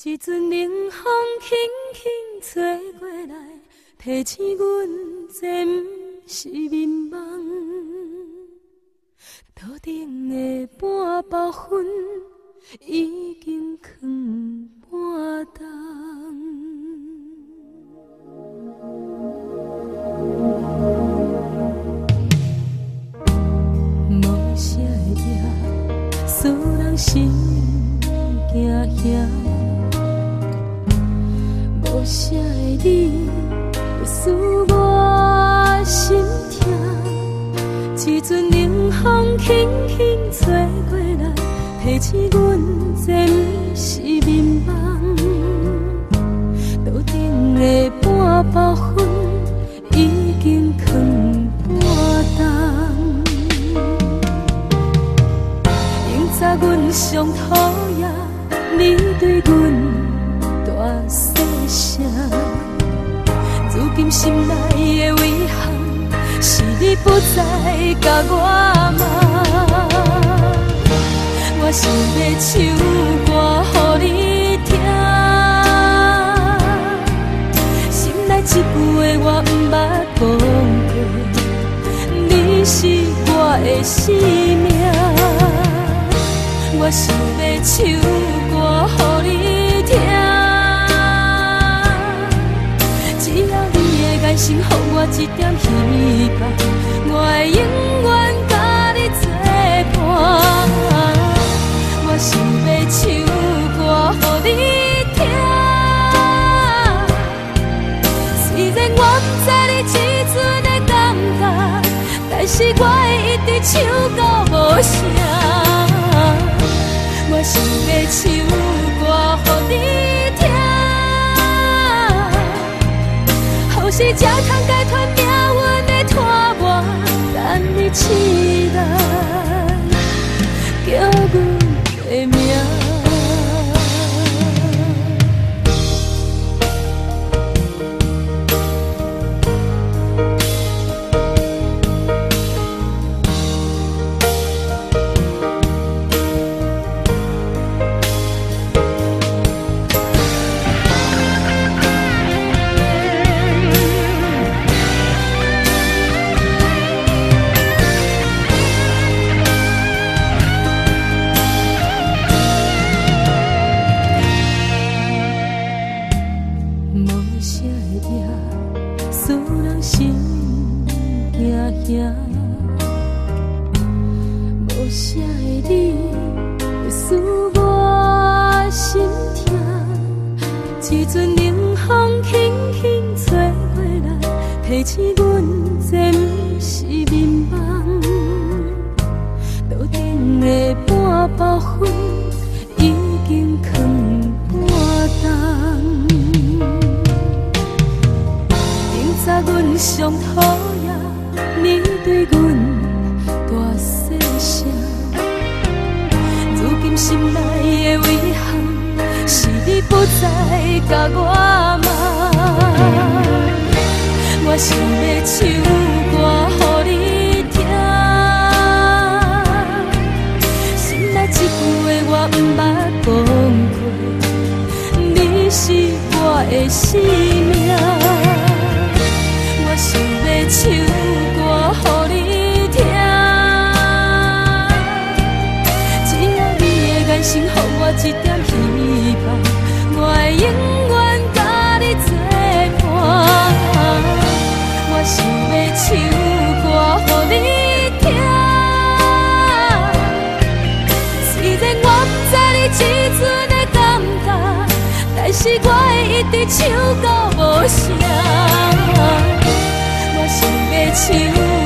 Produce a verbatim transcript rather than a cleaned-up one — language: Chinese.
一阵冷风轻轻吹过来，提醒阮这不是眠梦。头顶的半包云已经藏半冬。无声的夜，使人心惊惊。无声的你，会使我心痛。一阵冷风轻轻吹过来，提醒阮这不是眠梦。头顶的半包云已经藏半冬。明早阮上讨厌你对阮大细声，如今心内的遗憾，是你不再甲我骂。我想要唱歌予你听，心内一句话我不捌讲过，你是我的生命。我想要唱歌予你听，只要你会爱心，予我一点希望，我会永远甲你作伴。我想要唱歌予你听，虽然我不知你这阵的感觉，但是我会一直唱到无声。我想要唱歌予你听，好时才通解脱命运的拖磨，等你起来，叫阮的名。无声的你，会使我心痛。一阵冷风轻轻吹过来，提醒阮这不是眠梦。头顶的半包云已经藏半冬。明早阮上讨厌你对阮大细声，如今心内的遗憾，是你不再甲我骂。我想要唱歌予你听，心内一句话我不捌讲过，你是我的生命。我想要唱歌予你听，只要你的眼神予我一点希望，我会永远甲你作伴。我想要唱歌予你听，虽然我不知你这阵的感觉，但是我会一直唱到无声。我想要唱。